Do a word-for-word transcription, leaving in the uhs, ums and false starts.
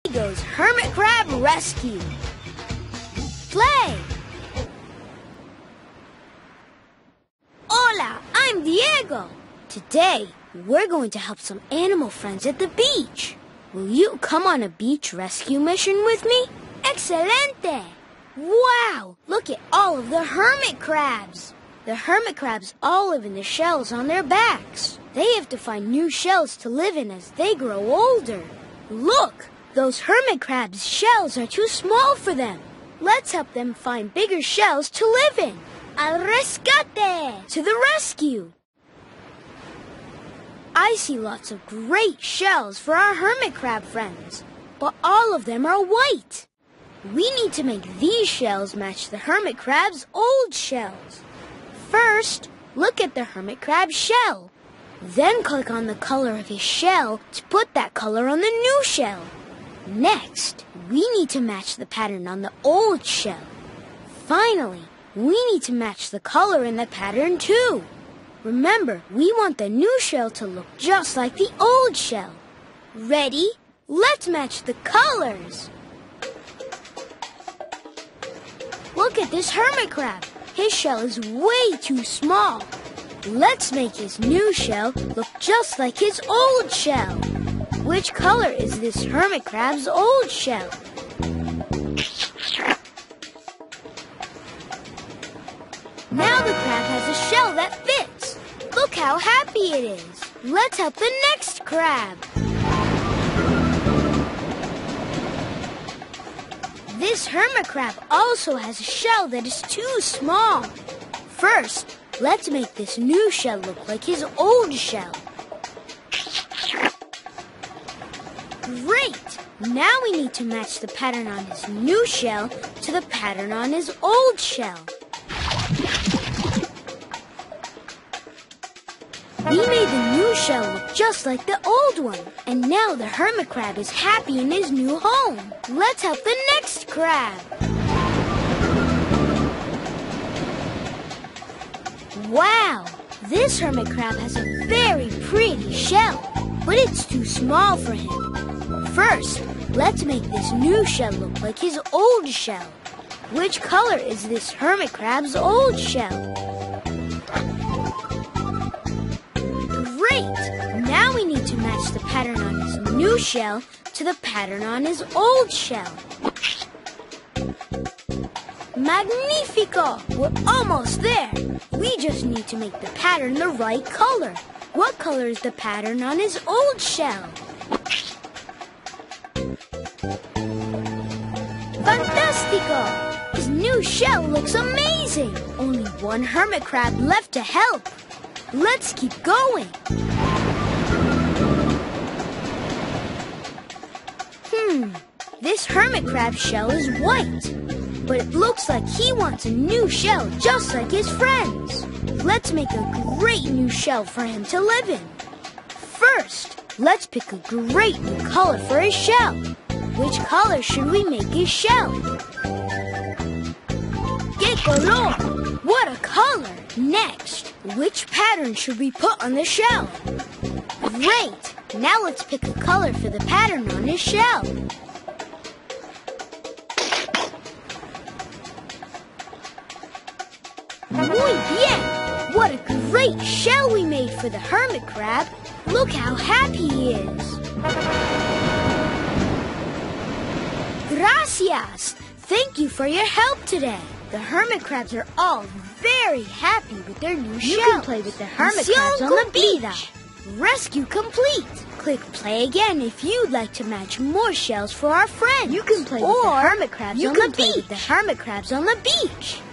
Diego's Hermit Crab Rescue. Play! Hola, I'm Diego. Today, we're going to help some animal friends at the beach. Will you come on a beach rescue mission with me? Excelente! Wow, look at all of the hermit crabs. The hermit crabs all live in the shells on their backs. They have to find new shells to live in as they grow older. Look, those hermit crabs' shells are too small for them. Let's help them find bigger shells to live in. Al rescate! To the rescue! I see lots of great shells for our hermit crab friends, but all of them are white. We need to make these shells match the hermit crab's old shells. First, look at the hermit crab's shell. Then click on the color of his shell to put that color on the new shell. Next, we need to match the pattern on the old shell. Finally, we need to match the color in the pattern too. Remember, we want the new shell to look just like the old shell. Ready? Let's match the colors. Look at this hermit crab. His shell is way too small. Let's make his new shell look just like his old shell. Which color is this hermit crab's old shell? Now the crab has a shell that fits. Look how happy it is. Let's help the next crab. This hermit crab also has a shell that is too small. First, let's make this new shell look like his old shell. Great! Now we need to match the pattern on his new shell to the pattern on his old shell. We made the new shell look just like the old one, and now the hermit crab is happy in his new home. Let's help the next crab. Wow! This hermit crab has a very pretty shell, but it's too small for him. First, let's make this new shell look like his old shell. Which color is this hermit crab's old shell? Great! Now we need to match the pattern on his new shell to the pattern on his old shell. Magnifico! We're almost there. We just need to make the pattern the right color. What color is the pattern on his old shell? Fantastico! His new shell looks amazing. Only one hermit crab left to help. Let's keep going. Hmm, this hermit crab shell is white, but it looks like he wants a new shell just like his friends. Let's make a great new shell for him to live in. First, let's pick a great new color for his shell. Which color should we make his shell? ¡Qué color! What a color! Next, which pattern should we put on the shell? Great! Now let's pick a color for the pattern on his shell. Muy bien! What a great shell we made for the hermit crab. Look how happy he is. Gracias! Thank you for your help today. The hermit crabs are all very happy with their new shells. You can play with the hermit crabs on the beach. Rescue complete. Click play again if you'd like to match more shells for our friends. You can play with the hermit crabs on the beach. You can play with the hermit crabs on the beach.